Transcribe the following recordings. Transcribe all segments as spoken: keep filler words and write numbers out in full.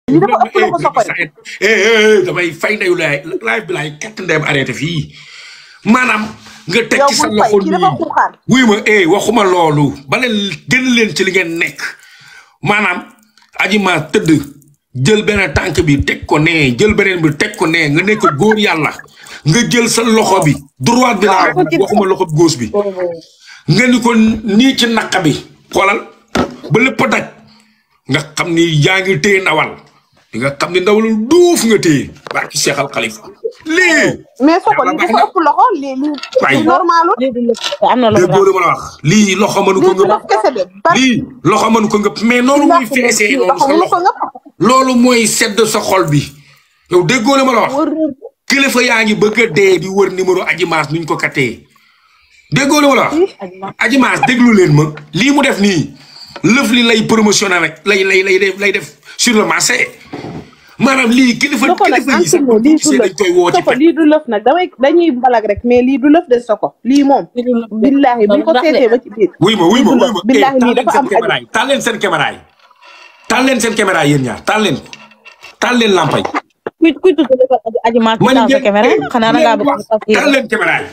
li dafa ëpp la ko soxal eh damay fay ndeyu laay live bi laay katt ndeyam arrêté fii maanaam nga teg ci sa loxo nii wuy ma eh waxuma loolu ba leen gën leen ci li ngeen nekk maanaam Adji ma tëdd jël benn tànk bi teg ko nee jël beneen bi teg ko nee nga nekk góor yàlla nga jël sa loxo bi droite bi laa waxuma loxo gauche bi nga ni ko nii ci naqa bi xoolal ba lépp daj nga xam ni yaa ngi téye ndawal di nga xam ni ndawal duuf nga téye barki Cheikh Al Khalifa lii mais soo ko lii dafa ëpp loxo lii lii normalu am na loxo ma la wax lii loxo mënu ko ngëp lii loxo mënu ko ngëp mais noonu muy feesee noonu sa loxo loolu mooy sedd sa xol bi yow déggoo la ma la wax kilifa yaa ngi bëgg a dee di wër numéro Adji Mass nuñ ko kattee déggoo la ma la wax Adji Mass déglu leen ma lii mu def nii lëf li lay promotionné rek lay lay lay def lay def sur le marché maanaam lii kilifa kilifa yi sax dañ koy woo ci lii du lëf nag damay dañuy balag rek mais lii du lëf de soko lii moom billahi buñ ko seetee ba ci biir wuy ma wuy ma wuy ma billahi lii dafa am caméra yi taal leen seen caméra yi taal leen seen caméra yi yéen ñaar taal leen ko taal leen lampay kuy kuy tudd Adji Mass taal sa caméra xanaa da ngaa bëgg taal leen caméra yi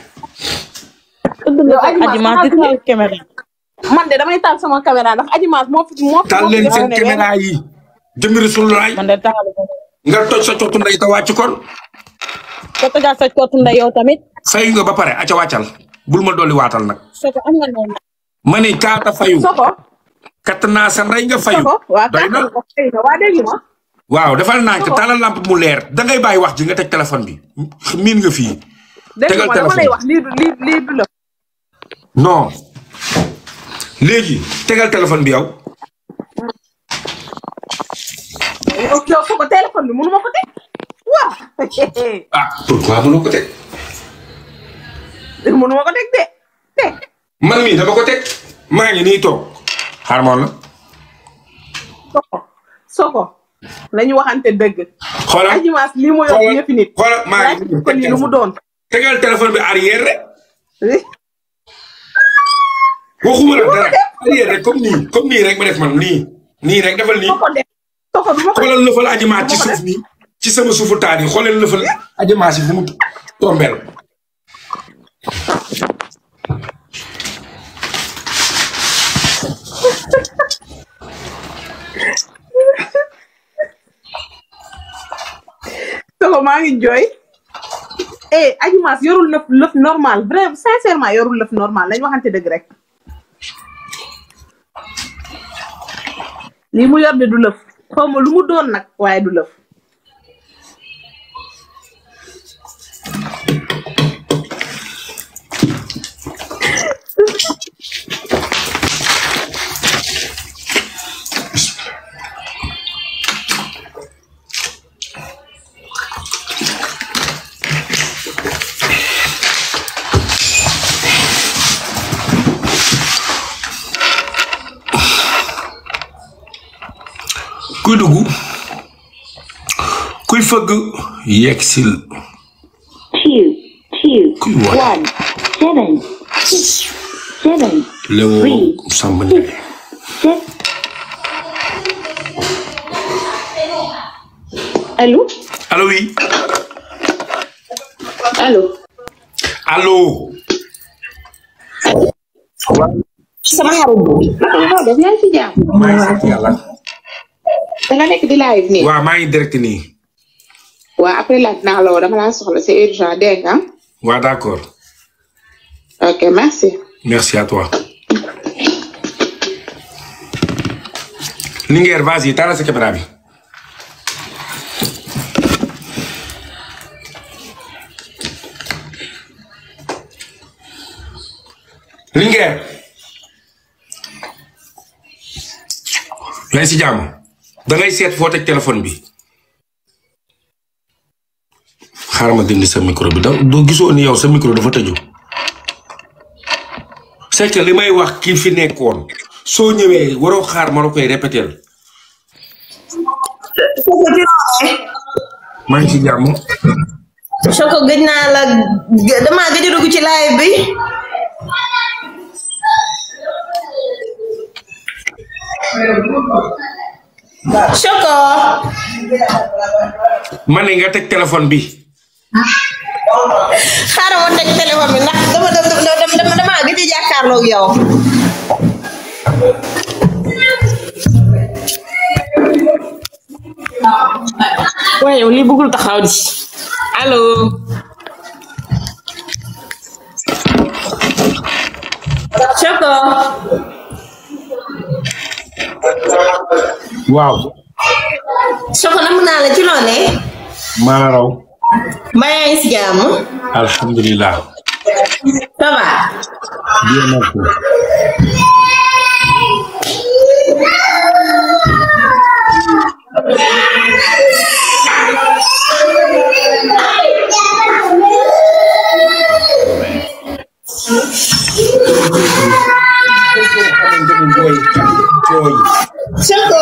Adji Mass di taal caméra man de damay taal sama caméra ndax Adji Mass moo fi moo fi taal leen seen caméra yi jëmmi Rasulullah man de taal nga toj sa cottu ndey ta wàcc kon ko tojaat sa cottu ndey yow tamit fay nga ba pare aca wàccal bul ma dolli waatal nag soko am nga noonu ma ni kaata fayu soko kat naa sa ndey nga fayu doy na waa dégg ma waaw defal nànk taalal lampe mu leer dangay bàyyi wax ji nga teg téléphone bi miin nga fii tegal téléphone lay wax lii du lii lii du la non léegi tegal téléphone bi yow yow soko téléphone bi mënu ma ko teg waaw ah pourquoi mënu ko teg mënu ma ko teg de de man mii dama ko teg maa ngi nii toog xaar moom la soko soko nañu waxante dëgg xoolal Adji Mass lii mu yor yëfi nit xoolal maa ngi ko lii lu mu doon tegal téléphone bi arrière rek waxuma la dara arrière rek comme nii comme nii rek ma def man nii nii rek defal nii xoolal lëfal Adji Mass ci suuf nii ci sama suufu taat yi xoolal lëfal Adji Mass yi fu mu tombeel soko maa ngi jooy eh Adji Mass yorul lëf lëf normal vrai sincèrement yorul lëf normal lañ waxante dëgg rek lii mu yor de du lëf xaw ma lu mu doon nag waaye du lëf kuy dugg kuy fëgg yegg sil two two one seven six seven Léwo Samba Ndiaye allo allo oui allo allo sama xarit bi naka def yaa ngi ci jàmm maa ngi sant yàlla da nga nekk di live nii waaw maa ngi direct nii waaw après laaj naa la woo dama laa soxla c'est urgent dégg nga waaw d'accord ok merci merci à toi Linguère vas-y taala sa caméra bi Linguère lay si jàmm da ngay seet foo teg téléphone bi xaaral ma dindi sa micro bi da doo gisoo ni yow sa micro dafa tëju c'est que li may wax kii fi nekkoon soo ñëwee waroo xaar ma la koy répéter maa ngi ci jàmm Choco gëj naa la damaa gëj a dugg ci live bi Choco. ma ne nga teg téléphone bi. xaaral ma teg téléphone bi ndax dama dama dama dama gëj a jàkkaarloo ak yow. waaye yow lii bëggul taxaw di allo. Choco. waaw. Choco nam naa la ci loone. maa raw. mbaa yaa ngi si jàmm. alhamdulilah. ça va. bien merci. Choco.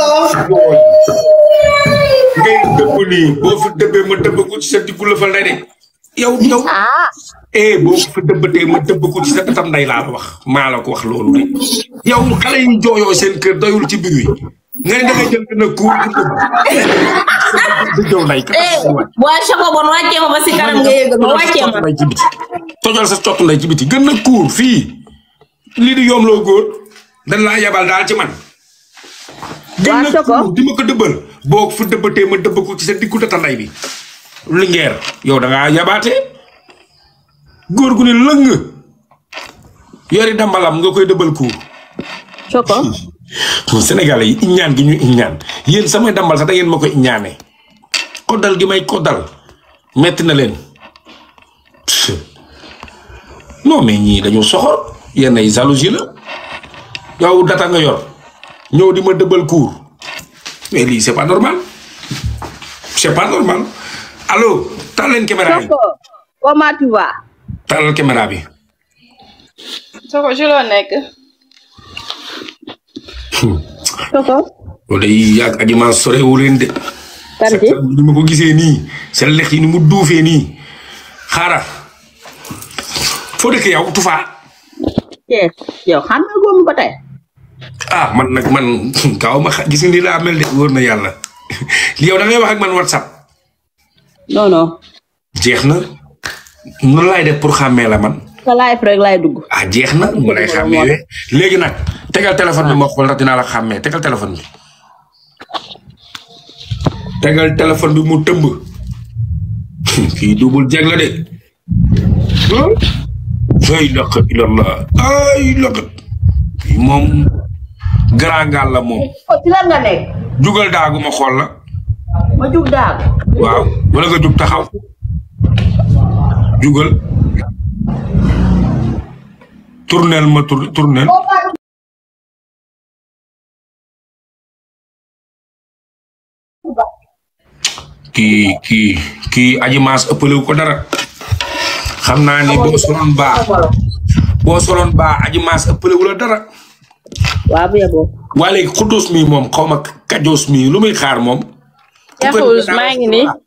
ngay dëbb nii boo fi dëbbee ma dëbb ko ci sa diggu la fa lay de yow yow eh boo fi dëbbatee ma dëbb ko ci sa tatam nday laa la wax maa la ko wax loolu de yow xale yu jooyoo seen kër doyul ci biir wi nga ne dangay jël na kuur di jëw nday waa Choco bon wàccee ma ba si kanam nga yëgal ma wàccee ma ci biti tojal sa cott nday ci biti gën na kuur fii lii di yoom loo góor dañ laa yabal daal ci man gën na kuur di ma ko dëbbal boo fi dëbbatee ma dëbb ko ci sa diggu tata nday bi lingeer yow da ngaa yabaate góor gu ne lëng yori dambalam nga koy dëbbal kuur Choco Sénégalais yi iñaan gi ñu iñaan yéen samay dambal sax da ngeen ma koy iñaane koddal gi may koddal metti na leen non mais ñii dañu soxor yenn ay jalousie la yow data nga yor ñëw di ma dëbbal kuur mais lii c'est pas normal c'est pas normal allo taal leen caméra bi. Choco comment tu vas. taalal caméra bi. Choco ci loo nekk. Choco. loolu day yàgg Adji ma sorewu leen de. kan ci ni ma ko gisee nii seen lex yi ni mu duufee nii xaaral foo dëkk yow Tufa. Thiès yow xam nga góob ko tey. ah man nag man kaw ma gis nga ni laa mel de wóor na yàlla yow da ngay wax ak man WhatsApp. non non. jeex na noonu laay def pour xàmmee la man. sa live rek laay dugg. ah jeex na mu lay xàmmee léegi nag tegal téléphone bi ma xool ndax dinaa la xàmmee tegal téléphone bi. tegal téléphone bi mu tëmb kii double jeg la de. ay laq ilallah ay laq moom grand gal la moom. ci lan nga nekk. jugal daagu ma xool la. ma jug daagu. waaw wala nga jug taxaw jugal tournel ma tour tournel kii kii kii Adji Mass ëppalewu ko dara xam naa ni boo soloon baa boo soloon baa Adji Mass ëppalewu la dara. waaw bu yeboo. waa léegi xudduus mi moom xaw ma kajoos mi lu muy xaar moom. Yaxuus maa ngi nii.